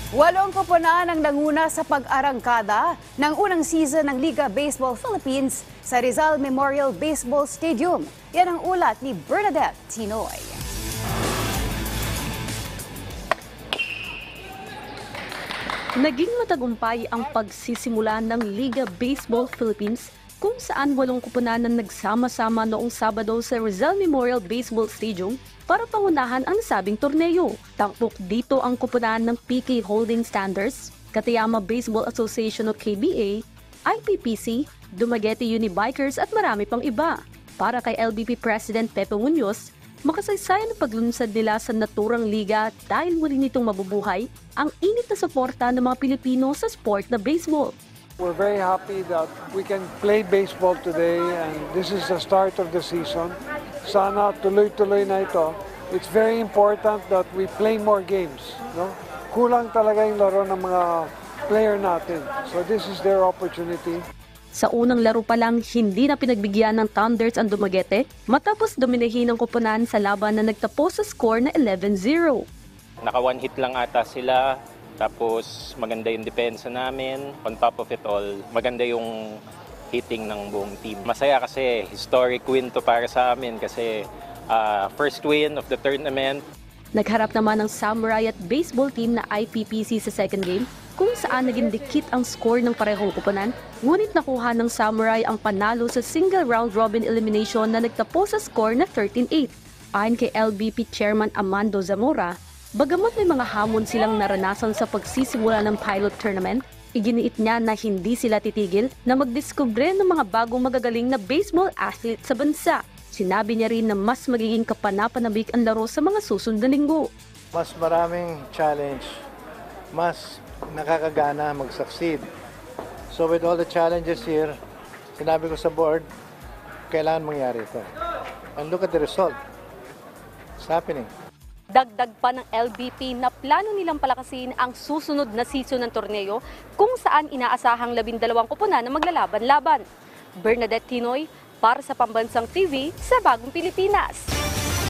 Walong koponan ang nanguna sa pag-arangkada ng unang season ng Liga Baseball Philippines sa Rizal Memorial Baseball Stadium. Yan ang ulat ni Bernadette Tinoy. Naging matagumpay ang pagsisimula ng Liga Baseball Philippines kung saan walong koponan ang nagsama-sama noong Sabado sa Rizal Memorial Baseball Stadium para pangunahan ang nasabing torneo. Tampok dito ang koponan ng PK Holding Standards, Katayama Baseball Association o KBA, IPPC, Dumaguete Unibikers at marami pang iba. Para kay LBP President Pepe Muñoz, makasaysayan ang paglunsad nila sa naturang liga dahil muli nitong mabubuhay ang init na suporta ng mga Pilipino sa sport na baseball. We're very happy that we can play baseball today and this is the start of the season. Sana tuloy-tuloy na ito. It's very important that we play more games. No? Kulang talaga yung laro ng mga player natin. So this is their opportunity. Sa unang laro pa lang, hindi na pinagbigyan ng Thunders ang Dumaguete matapos dominahin ng koponan sa laban na nagtapos sa score na 11-0. Naka-one hit lang ata sila. Tapos maganda yung depensa namin. On top of it all, maganda yung hitting ng buong team. Masaya kasi historic win to para sa amin kasi first win of the tournament. Nagharap naman ng Samurai at baseball team na IPPC sa second game kung saan naging dikit ang score ng parehong koponan. Ngunit nakuha ng Samurai ang panalo sa single round robin elimination na nagtapos sa score na 13-8. Ayon kay LBP Chairman Amando Zamora, bagamat may mga hamon silang naranasan sa pagsisimula ng pilot tournament, iginiit niya na hindi sila titigil na magdiskubre ng mga bagong magagaling na baseball athlete sa bansa. Sinabi niya rin na mas magiging kapanapanabik ang laro sa mga susunod na linggo. Mas maraming challenge, mas nakakagana mag-succeed. So with all the challenges here, sinabi ko sa board, kailangan mangyari ito. And look at the result. It's happening. Dagdag pa ng LBP na plano nilang palakasin ang susunod na season ng torneo kung saan inaasahang 12 koponan na maglalaban-laban. Bernadette Tinoy para sa Pambansang TV sa Bagong Pilipinas.